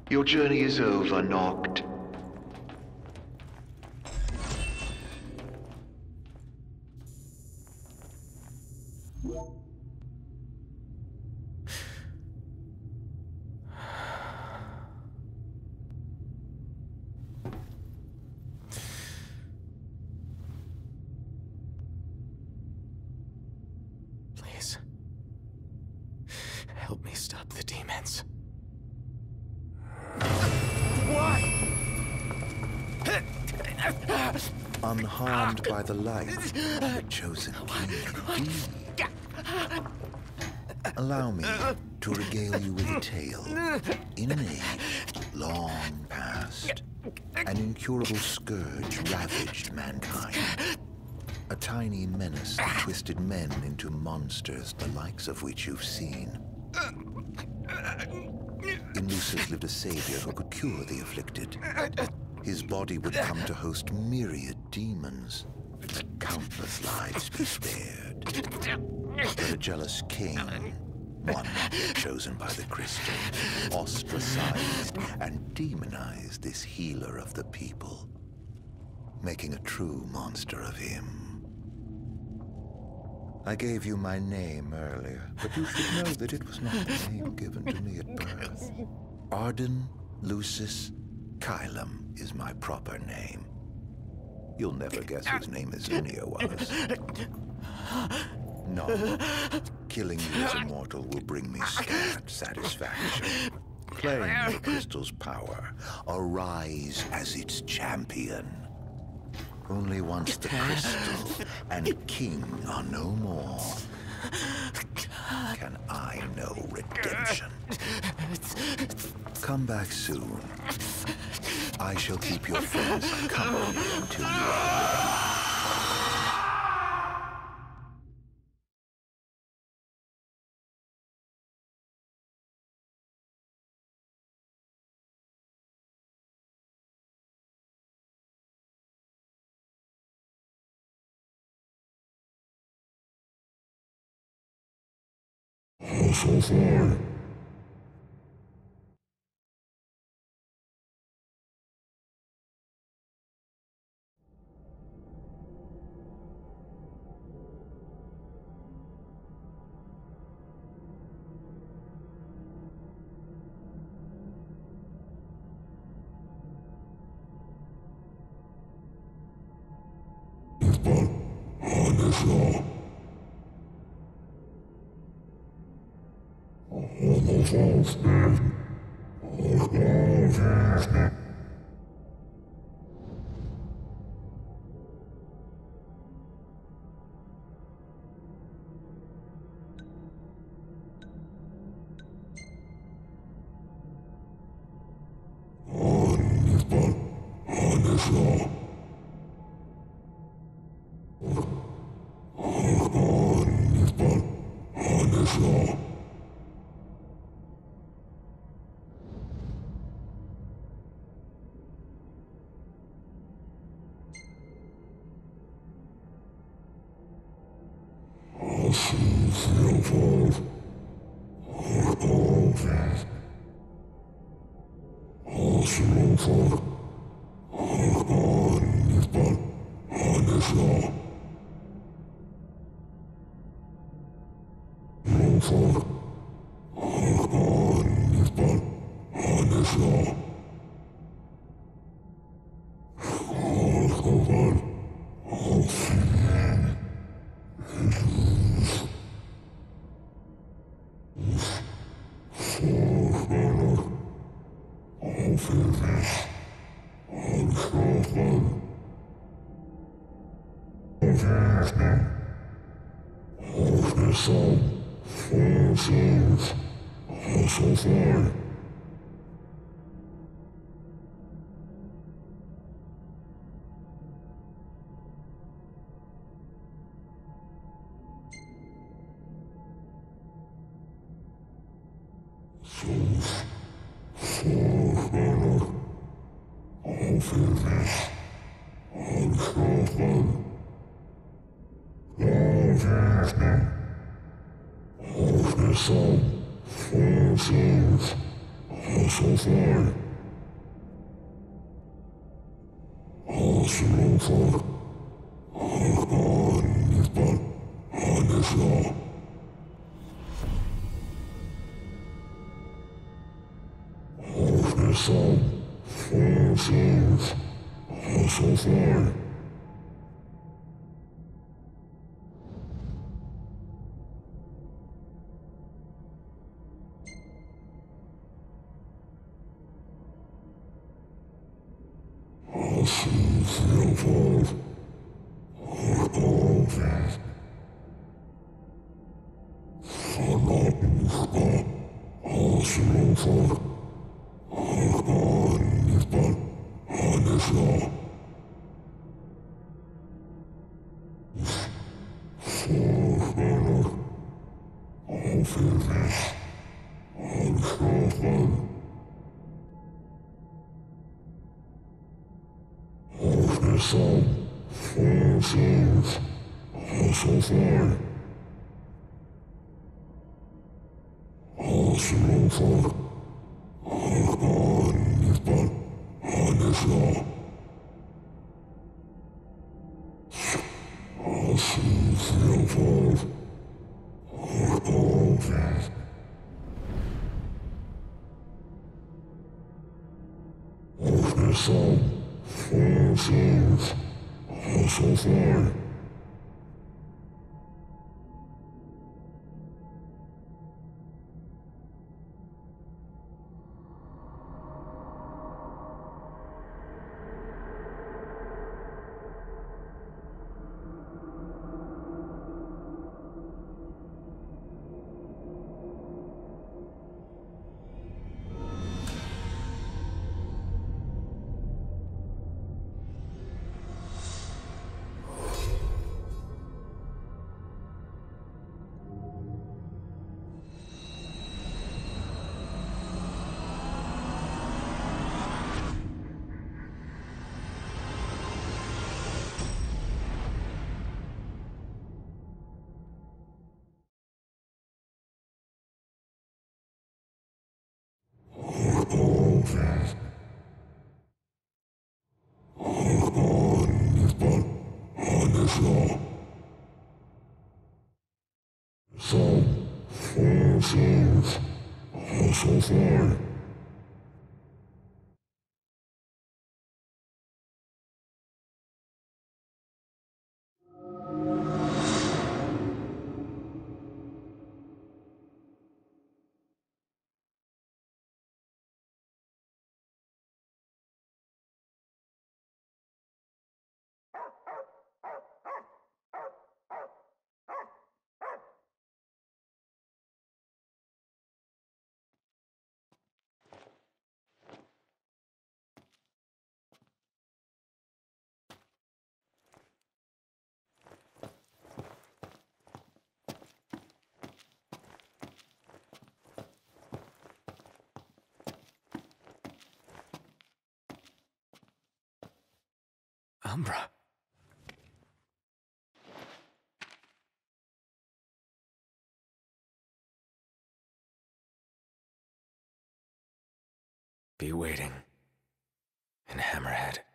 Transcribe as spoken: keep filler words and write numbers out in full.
Your journey is over, Noct. Please. Help me stop the demons. Why? Unharmed by the light, the chosen king. Allow me to regale you with a tale. In an age long past, an incurable scourge ravaged mankind. A tiny menace that twisted men into monsters, the likes of which you've seen. In Lucis lived a savior who could cure the afflicted. His body would come to host myriad demons. Countless lives be spared. But a jealous king, one not yet chosen by the crystal, ostracized and demonized this healer of the people, making a true monster of him. I gave you my name earlier, but you should know that it was not the name given to me at birth. Arden Lucis Caelum is my proper name. You'll never guess whose name Izunia was. No, killing you as a mortal will bring me scant satisfaction. Claim the crystal's power, arise as its champion. Only once the crystal and king are no more, can I know redemption. Come back soon. I shall keep your friends company until you are ready. So far. But on this law. Almost all spared. Almost all spared. On this but on this law. On this but on this law. I'll soon feel falls. I'll go fast. I'll slow fall. I'll go on this but on this law. Slow fall. I'll go on this but on this law. I'll go on. I'll see man. So far. Souls for better. All finish. All stronger. All finish. All the soul. Four souls. so far. Aslover. Arganipan. Anesla. Ornesam. Forsons. So far. Silver, Argovis, Fanabuska, Aslover, Arganipan, Anesla, Forberer, Alferis, Alschafen, Ornesam, Forsons, so far. Aslover, Arganipan, Anesla. Silver, Argovis. Ornesam, Forsons, so far. Argovis, Arganipan, Anesla. Some Forsons, so far. Umbra. Be waiting in Hammerhead.